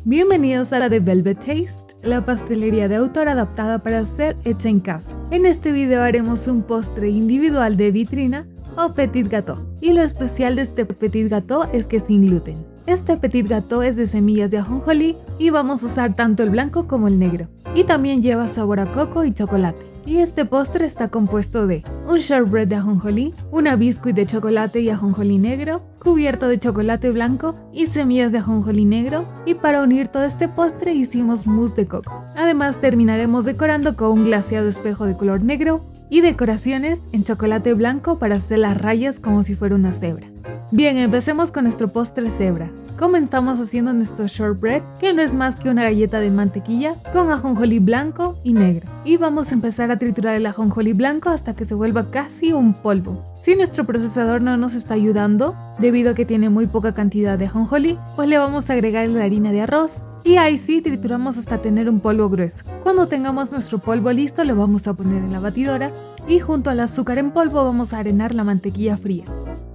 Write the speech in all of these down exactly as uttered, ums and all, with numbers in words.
Bienvenidos a la The Velvet Taste, la pastelería de autor adaptada para ser hecha en casa. En este video haremos un postre individual de vitrina o petit gâteau, y lo especial de este petit gâteau es que es sin gluten. Este petit gâteau es de semillas de ajonjolí y vamos a usar tanto el blanco como el negro, y también lleva sabor a coco y chocolate. Y este postre está compuesto de un shortbread de ajonjolí, una biscuit de chocolate y ajonjolí negro, cubierto de chocolate blanco y semillas de ajonjolí negro, y para unir todo este postre hicimos mousse de coco. Además terminaremos decorando con un glaseado espejo de color negro y decoraciones en chocolate blanco para hacer las rayas como si fuera una cebra. Bien, empecemos con nuestro postre cebra. Comenzamos haciendo nuestro shortbread, que no es más que una galleta de mantequilla con ajonjolí blanco y negro. Y vamos a empezar a triturar el ajonjolí blanco hasta que se vuelva casi un polvo. Si nuestro procesador no nos está ayudando, debido a que tiene muy poca cantidad de ajonjolí, pues le vamos a agregar la harina de arroz. Y ahí sí trituramos hasta tener un polvo grueso. Cuando tengamos nuestro polvo listo, lo vamos a poner en la batidora y junto al azúcar en polvo vamos a arenar la mantequilla fría.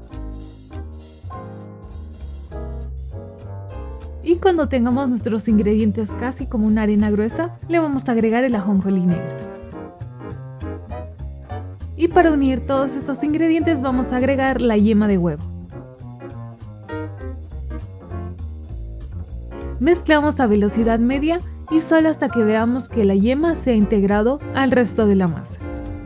Y cuando tengamos nuestros ingredientes casi como una arena gruesa, le vamos a agregar el ajonjolí negro. Y para unir todos estos ingredientes vamos a agregar la yema de huevo. Mezclamos a velocidad media y solo hasta que veamos que la yema se ha integrado al resto de la masa.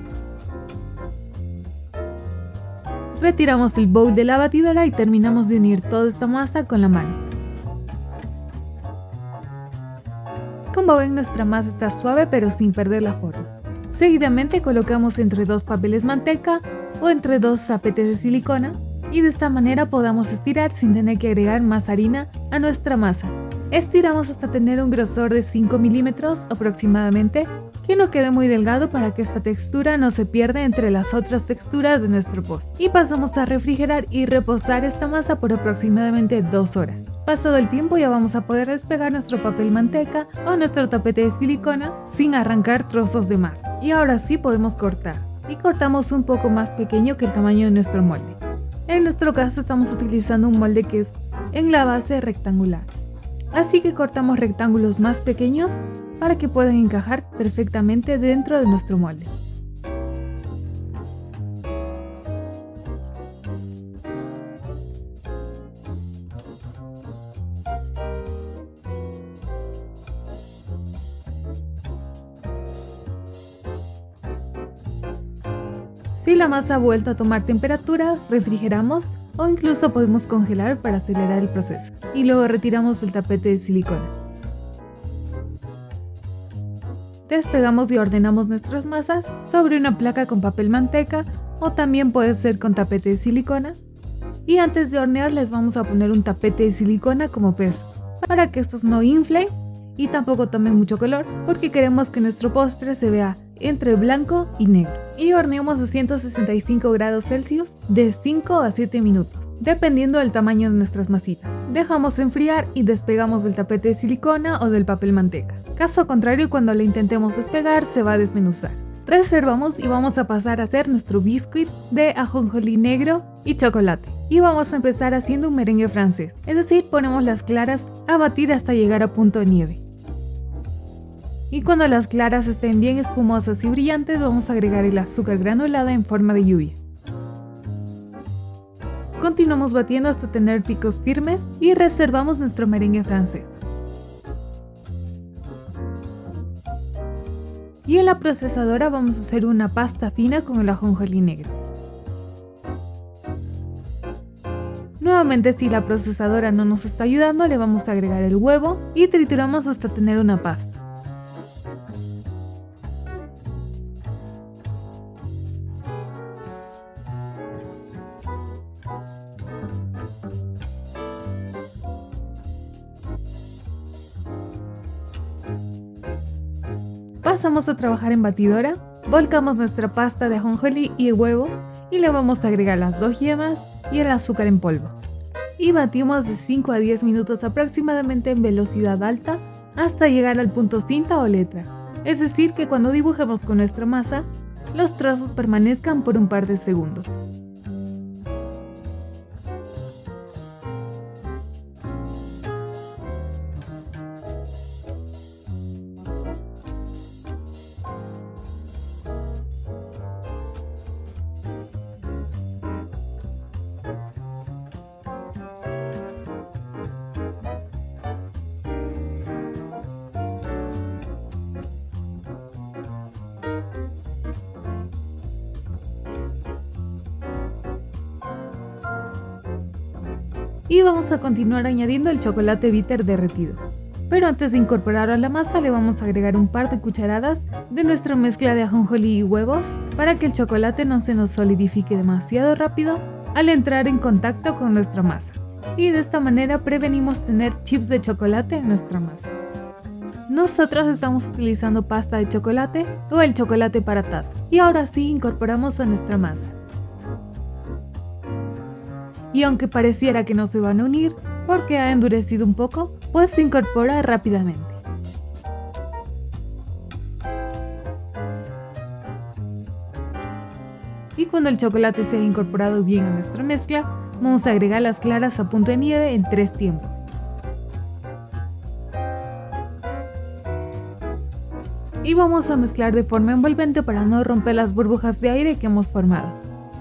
Retiramos el bowl de la batidora y terminamos de unir toda esta masa con la mano. Como ven, nuestra masa está suave pero sin perder la forma. Seguidamente colocamos entre dos papeles manteca o entre dos tapetes de silicona y de esta manera podamos estirar sin tener que agregar más harina a nuestra masa. Estiramos hasta tener un grosor de cinco milímetros aproximadamente, que no quede muy delgado para que esta textura no se pierda entre las otras texturas de nuestro postre. Y pasamos a refrigerar y reposar esta masa por aproximadamente dos horas. Pasado el tiempo ya vamos a poder despegar nuestro papel manteca o nuestro tapete de silicona sin arrancar trozos de masa. Y ahora sí podemos cortar. Y cortamos un poco más pequeño que el tamaño de nuestro molde. En nuestro caso estamos utilizando un molde que es en la base rectangular. Así que cortamos rectángulos más pequeños para que puedan encajar perfectamente dentro de nuestro molde. Si la masa ha vuelto a tomar temperatura, refrigeramos o incluso podemos congelar para acelerar el proceso. Y luego retiramos el tapete de silicona. Despegamos y ordenamos nuestras masas sobre una placa con papel manteca o también puede ser con tapete de silicona. Y antes de hornear les vamos a poner un tapete de silicona como peso para que estos no inflen y tampoco tomen mucho color, porque queremos que nuestro postre se vea entre blanco y negro. Y horneamos a ciento sesenta y cinco grados Celsius de cinco a siete minutos, dependiendo del tamaño de nuestras masitas. Dejamos enfriar y despegamos del tapete de silicona o del papel manteca. Caso contrario, cuando lo intentemos despegar se va a desmenuzar. Reservamos y vamos a pasar a hacer nuestro biscuit de ajonjolí negro y chocolate. Y vamos a empezar haciendo un merengue francés, es decir, ponemos las claras a batir hasta llegar a punto de nieve. Y cuando las claras estén bien espumosas y brillantes, vamos a agregar el azúcar granulada en forma de lluvia. Continuamos batiendo hasta tener picos firmes y reservamos nuestro merengue francés. Y en la procesadora vamos a hacer una pasta fina con el ajonjolí negro. Nuevamente, si la procesadora no nos está ayudando, le vamos a agregar el huevo y trituramos hasta tener una pasta. Pasamos a trabajar en batidora, volcamos nuestra pasta de ajonjolí y el huevo y le vamos a agregar las dos yemas y el azúcar en polvo. Y batimos de cinco a diez minutos aproximadamente en velocidad alta hasta llegar al punto cinta o letra. Es decir, que cuando dibujemos con nuestra masa, los trazos permanezcan por un par de segundos. Y vamos a continuar añadiendo el chocolate bitter derretido. Pero antes de incorporarlo a la masa le vamos a agregar un par de cucharadas de nuestra mezcla de ajonjolí y huevos para que el chocolate no se nos solidifique demasiado rápido al entrar en contacto con nuestra masa. Y de esta manera prevenimos tener chips de chocolate en nuestra masa. Nosotros estamos utilizando pasta de chocolate o el chocolate para taza. Y ahora sí incorporamos a nuestra masa. Y aunque pareciera que no se van a unir porque ha endurecido un poco, pues se incorpora rápidamente. Y cuando el chocolate se ha incorporado bien a nuestra mezcla, vamos a agregar las claras a punto de nieve en tres tiempos. Y vamos a mezclar de forma envolvente para no romper las burbujas de aire que hemos formado.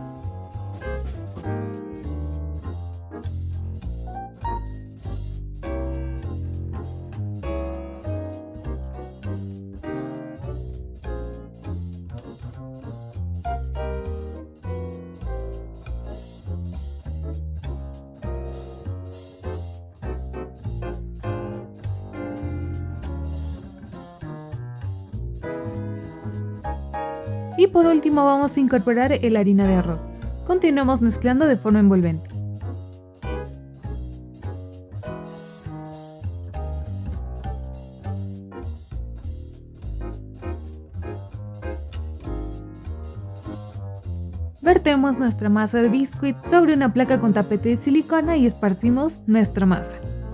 Y por último vamos a incorporar la harina de arroz. Continuamos mezclando de forma envolvente. Vertemos nuestra masa de biscuit sobre una placa con tapete de silicona y esparcimos nuestra masa.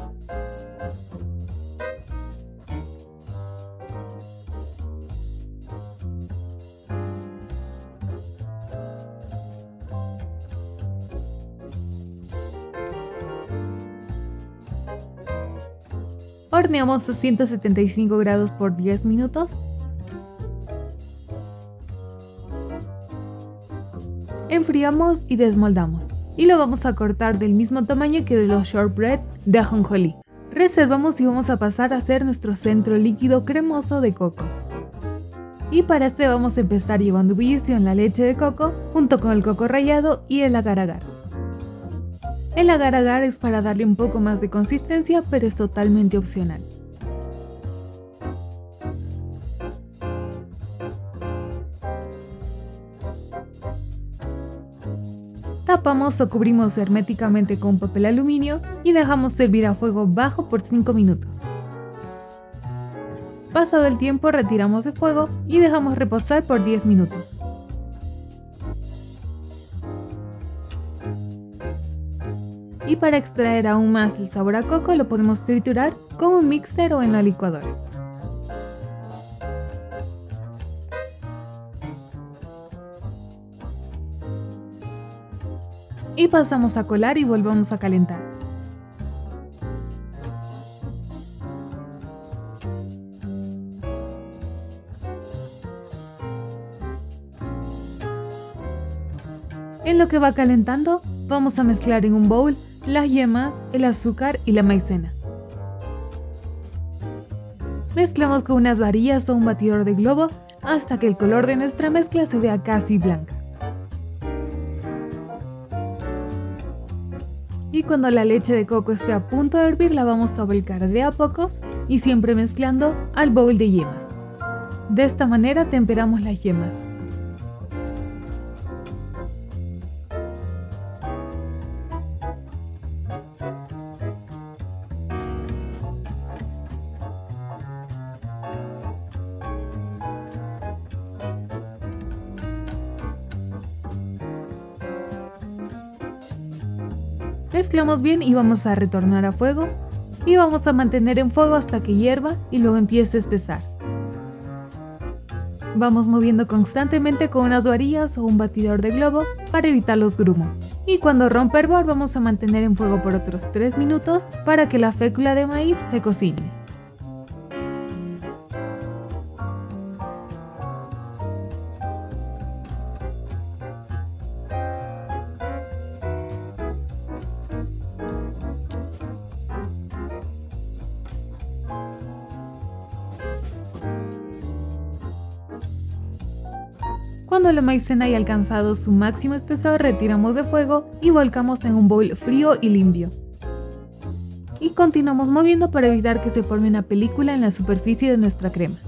Horneamos a ciento setenta y cinco grados por diez minutos. Enfriamos y desmoldamos. Y lo vamos a cortar del mismo tamaño que de los shortbread de ajonjolí. Reservamos y vamos a pasar a hacer nuestro centro líquido cremoso de coco. Y para este vamos a empezar llevando ebullición la leche de coco junto con el coco rallado y el agar-agar. El agar-agar es para darle un poco más de consistencia, pero es totalmente opcional. Tapamos o cubrimos herméticamente con papel aluminio y dejamos servir a fuego bajo por cinco minutos. Pasado el tiempo retiramos de fuego y dejamos reposar por diez minutos. Y para extraer aún más el sabor a coco lo podemos triturar con un mixer o en la licuadora. Y pasamos a colar y volvamos a calentar. En lo que va calentando, vamos a mezclar en un bowl las yemas, el azúcar y la maicena. Mezclamos con unas varillas o un batidor de globo hasta que el color de nuestra mezcla se vea casi blanca. Y cuando la leche de coco esté a punto de hervir, la vamos a volcar de a pocos y siempre mezclando al bowl de yemas. De esta manera temperamos las yemas. Mezclamos bien y vamos a retornar a fuego y vamos a mantener en fuego hasta que hierva y luego empiece a espesar. Vamos moviendo constantemente con unas varillas o un batidor de globo para evitar los grumos. Y cuando rompa hervor vamos a mantener en fuego por otros tres minutos para que la fécula de maíz se cocine. Cuando la maicena haya alcanzado su máximo espesor, retiramos de fuego y volcamos en un bowl frío y limpio. y continuamos moviendo para evitar que se forme una película en la superficie de nuestra crema.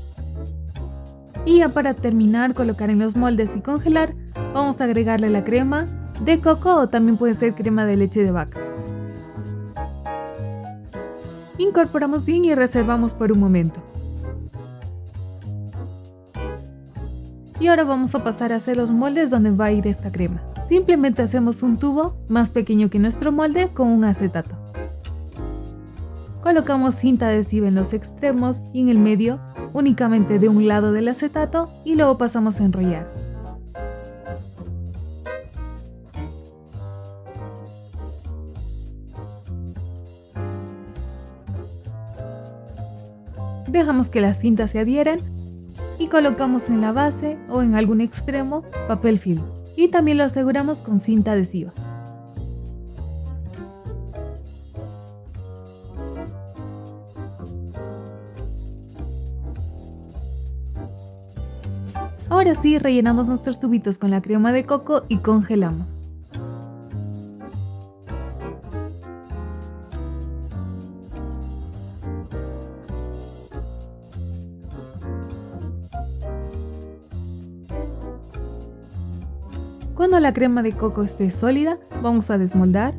Y ya para terminar, colocar en los moldes y congelar, vamos a agregarle la crema de coco o también puede ser crema de leche de vaca. Incorporamos bien y reservamos por un momento. Y ahora vamos a pasar a hacer los moldes donde va a ir esta crema. Simplemente hacemos un tubo más pequeño que nuestro molde con un acetato. Colocamos cinta adhesiva en los extremos y en el medio, únicamente de un lado del acetato, y luego pasamos a enrollar. Dejamos que las cintas se adhieran y colocamos en la base o en algún extremo papel film y también lo aseguramos con cinta adhesiva. Ahora sí, rellenamos nuestros tubitos con la crema de coco y congelamos. Cuando la crema de coco esté sólida, vamos a desmoldar.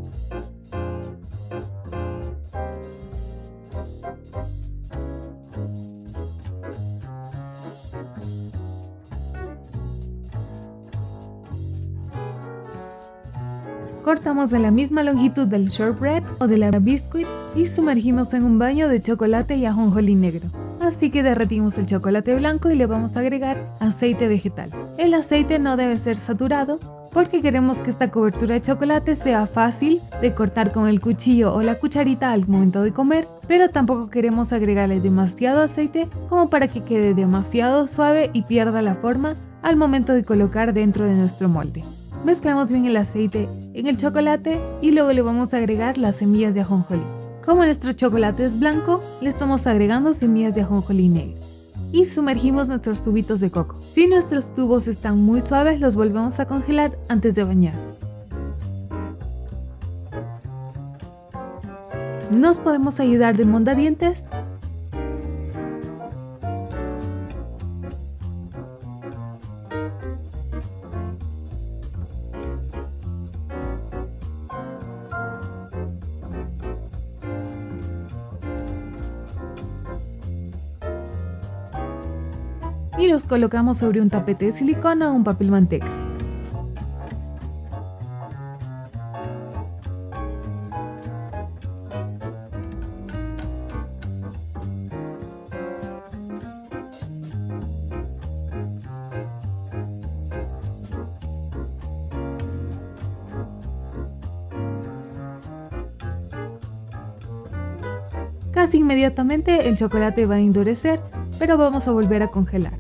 Cortamos en la misma longitud del shortbread o de la biscuit y sumergimos en un baño de chocolate y ajonjolí negro. Así que derretimos el chocolate blanco y le vamos a agregar aceite vegetal. El aceite no debe ser saturado porque queremos que esta cobertura de chocolate sea fácil de cortar con el cuchillo o la cucharita al momento de comer, pero tampoco queremos agregarle demasiado aceite como para que quede demasiado suave y pierda la forma al momento de colocar dentro de nuestro molde. Mezclamos bien el aceite en el chocolate y luego le vamos a agregar las semillas de ajonjolí. Como nuestro chocolate es blanco, le estamos agregando semillas de ajonjolí negro. Y sumergimos nuestros tubitos de coco. Si nuestros tubos están muy suaves, los volvemos a congelar antes de bañar. ¿Nos podemos ayudar de mondadientes? Y los colocamos sobre un tapete de silicona o un papel manteca. Casi inmediatamente el chocolate va a endurecer, pero vamos a volver a congelar.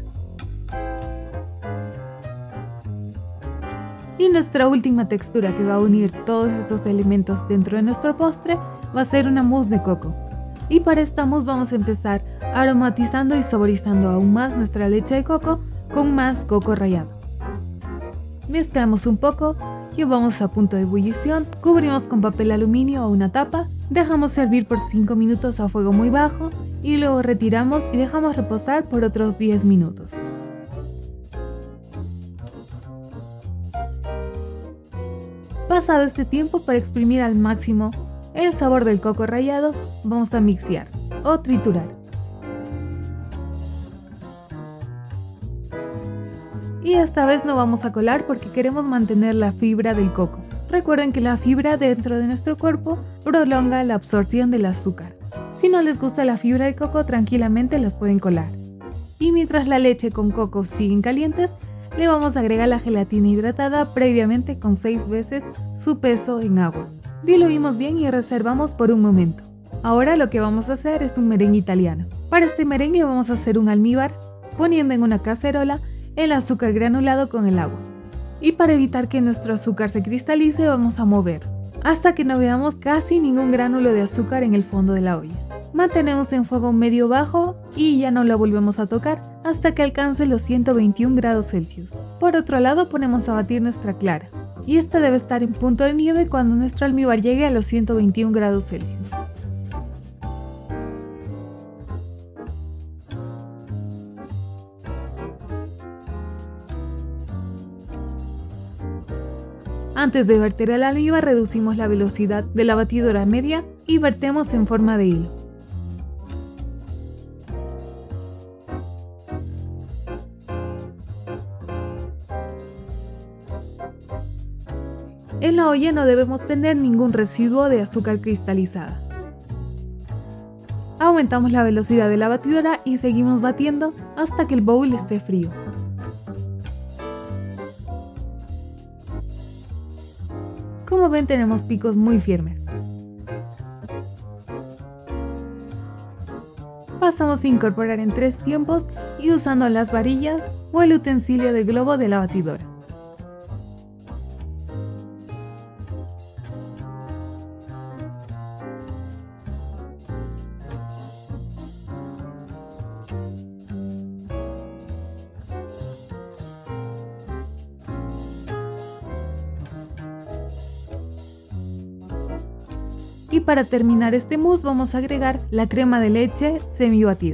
Y nuestra última textura que va a unir todos estos elementos dentro de nuestro postre va a ser una mousse de coco. Y para esta mousse vamos a empezar aromatizando y saborizando aún más nuestra leche de coco con más coco rallado. Mezclamos un poco, llevamos a punto de ebullición, cubrimos con papel aluminio o una tapa, dejamos servir por cinco minutos a fuego muy bajo y luego retiramos y dejamos reposar por otros diez minutos. Pasado este tiempo, para exprimir al máximo el sabor del coco rallado, vamos a mixear o triturar. Y esta vez no vamos a colar porque queremos mantener la fibra del coco. Recuerden que la fibra dentro de nuestro cuerpo prolonga la absorción del azúcar. Si no les gusta la fibra de coco, tranquilamente los pueden colar. Y mientras la leche con coco siguen calientes, le vamos a agregar la gelatina hidratada previamente con seis veces su peso en agua. Diluimos bien y reservamos por un momento. Ahora lo que vamos a hacer es un merengue italiano. Para este merengue vamos a hacer un almíbar poniendo en una cacerola el azúcar granulado con el agua. Y para evitar que nuestro azúcar se cristalice vamos a mover hasta que no veamos casi ningún gránulo de azúcar en el fondo de la olla. Mantenemos en fuego medio bajo y ya no la volvemos a tocar hasta que alcance los ciento veintiún grados Celsius. Por otro lado ponemos a batir nuestra clara y esta debe estar en punto de nieve cuando nuestro almíbar llegue a los ciento veintiún grados Celsius. Antes de verter el almíbar, reducimos la velocidad de la batidora a media y vertemos en forma de hilo. En la olla no debemos tener ningún residuo de azúcar cristalizada. Aumentamos la velocidad de la batidora y seguimos batiendo hasta que el bowl esté frío. Como ven, tenemos picos muy firmes. Pasamos a incorporar en tres tiempos y usando las varillas o el utensilio de globo de la batidora. Y para terminar este mousse vamos a agregar la crema de leche semi batida.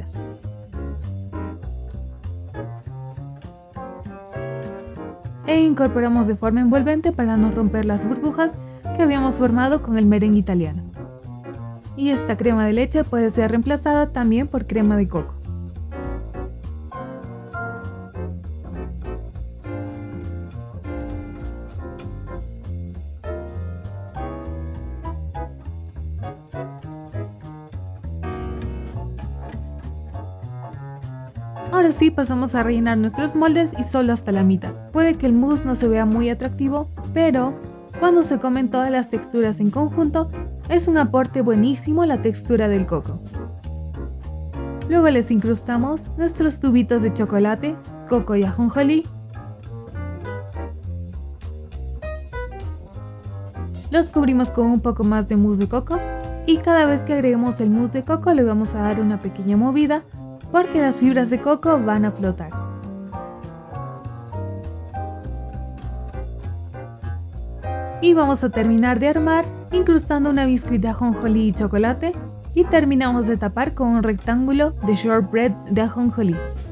E incorporamos de forma envolvente para no romper las burbujas que habíamos formado con el merengue italiano. Y esta crema de leche puede ser reemplazada también por crema de coco. Ahora sí, pasamos a rellenar nuestros moldes y solo hasta la mitad. Puede que el mousse no se vea muy atractivo, pero cuando se comen todas las texturas en conjunto, es un aporte buenísimo la textura del coco. Luego les incrustamos nuestros tubitos de chocolate, coco y ajonjolí. Los cubrimos con un poco más de mousse de coco y cada vez que agreguemos el mousse de coco le vamos a dar una pequeña movida porque las fibras de coco van a flotar. Y vamos a terminar de armar incrustando una biscuit de ajonjolí y chocolate y terminamos de tapar con un rectángulo de shortbread de ajonjolí.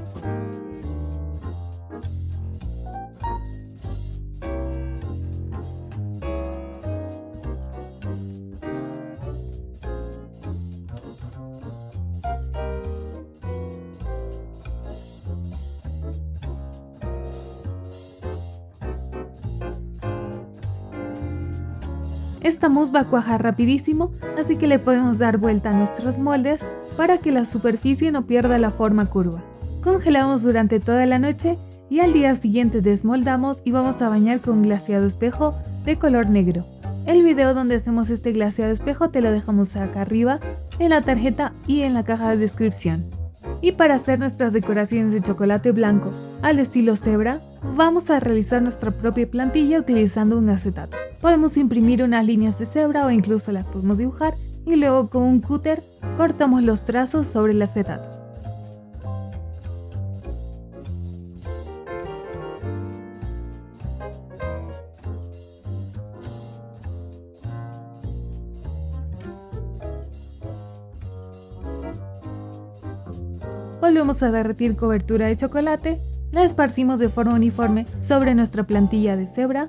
Esta mousse va a cuajar rapidísimo, así que le podemos dar vuelta a nuestros moldes para que la superficie no pierda la forma curva. Congelamos durante toda la noche y al día siguiente desmoldamos y vamos a bañar con glaseado espejo de color negro. El video donde hacemos este glaseado espejo te lo dejamos acá arriba en la tarjeta y en la caja de descripción. Y para hacer nuestras decoraciones de chocolate blanco al estilo cebra, vamos a realizar nuestra propia plantilla utilizando un acetato. Podemos imprimir unas líneas de cebra o incluso las podemos dibujar y luego con un cúter cortamos los trazos sobre el acetato. Volvemos a derretir cobertura de chocolate, la esparcimos de forma uniforme sobre nuestra plantilla de cebra.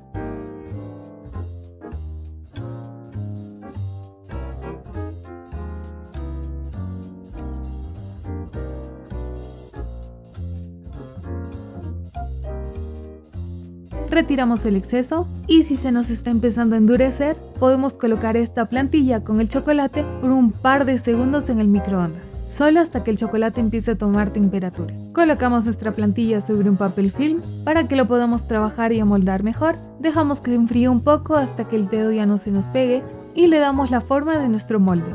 Retiramos el exceso y si se nos está empezando a endurecer, podemos colocar esta plantilla con el chocolate por un par de segundos en el microondas, solo hasta que el chocolate empiece a tomar temperatura. Colocamos nuestra plantilla sobre un papel film para que lo podamos trabajar y amoldar mejor. Dejamos que se enfríe un poco hasta que el dedo ya no se nos pegue y le damos la forma de nuestro molde.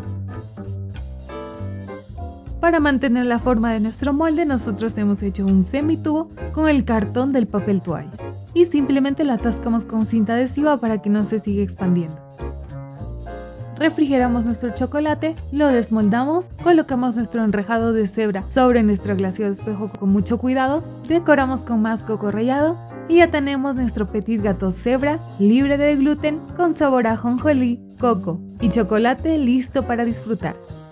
Para mantener la forma de nuestro molde, nosotros hemos hecho un semitubo con el cartón del papel toalla y simplemente lo atascamos con cinta adhesiva para que no se siga expandiendo. Refrigeramos nuestro chocolate, lo desmoldamos, colocamos nuestro enrejado de cebra sobre nuestro glaseado espejo con mucho cuidado, decoramos con más coco rallado y ya tenemos nuestro petit gâteau cebra libre de gluten con sabor a ajonjolí, coco y chocolate listo para disfrutar.